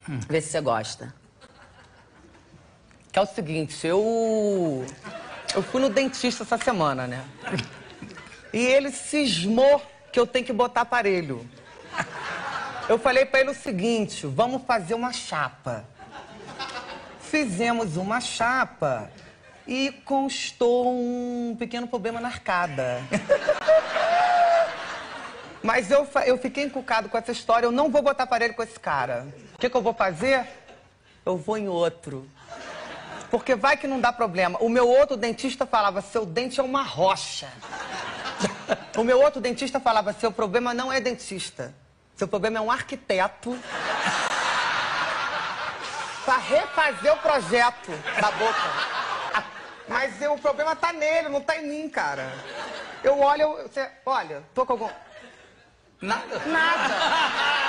Vê se você gosta. Que é o seguinte, eu fui no dentista essa semana, né? E ele cismou que eu tenho que botar aparelho. Eu falei pra ele o seguinte, vamos fazer uma chapa. Fizemos uma chapa e constou um pequeno problema na arcada. Mas eu fiquei encucado com essa história, eu não vou botar aparelho com esse cara. O que eu vou fazer? Eu vou em outro. Porque vai que não dá problema. O meu outro dentista falava, seu dente é uma rocha. O meu outro dentista falava, seu problema não é dentista. Seu problema é um arquiteto pra refazer o projeto da boca. Mas o problema tá nele, não tá em mim, cara. Eu olho, olha, tô com algum... Nada? Nada.